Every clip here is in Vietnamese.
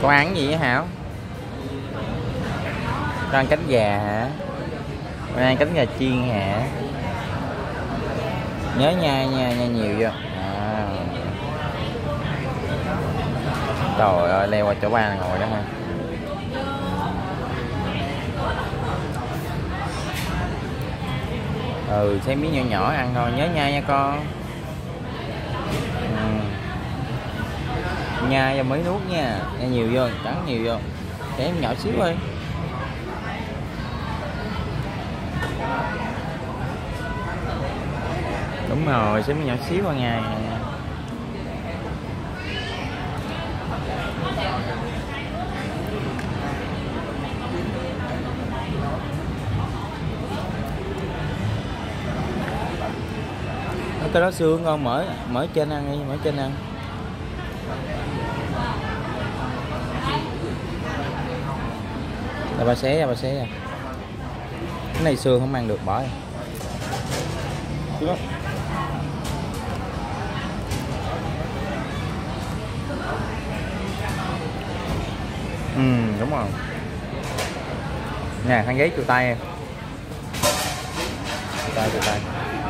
Con ăn gì vậy Hảo? Con ăn cánh gà hả? Con ăn cánh gà chiên hả? Nhớ nhai nha, nhai nhiều vô. À. Trời ơi, leo qua chỗ ba ngồi đó ha. Ừ, xem miếng nhỏ nhỏ ăn thôi, nhớ nhai nha con. Nhai cho mới nuốt nha, nhai nhiều vô, cắn nhiều vô. Để em nhỏ xíu thôi. Đúng rồi, xíu nhỏ xíu qua ngày. Cái đó xương con mở trên ăn đi, mở trên ăn. Là ba xé ra, ba xé ra. Cái này xương không ăn được, bỏ đi. Đúng rồi. Nè, khăn giấy chuột tay em. Chuột tay.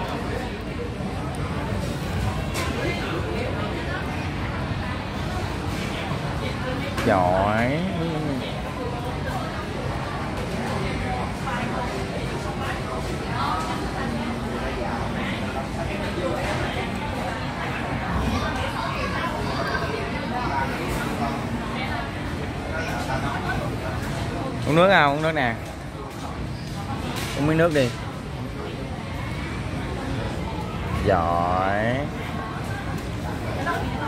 Giỏi. Uống nước không? Uống nước nè. Uống miếng nước đi. Giỏi.